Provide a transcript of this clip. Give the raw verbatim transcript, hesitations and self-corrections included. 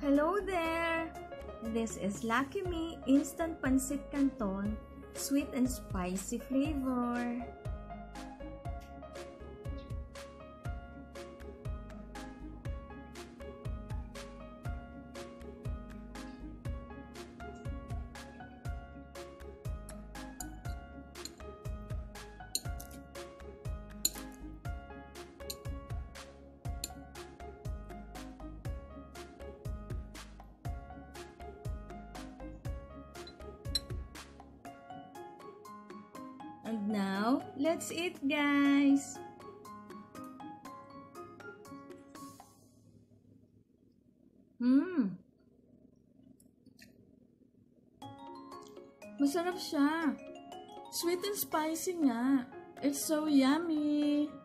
Hello there! This is Lucky Me Instant Pancit Canton, sweet and spicy flavor. And now, let's eat, guys! Mmm! Masarap siya! Sweet and spicy nga! It's so yummy!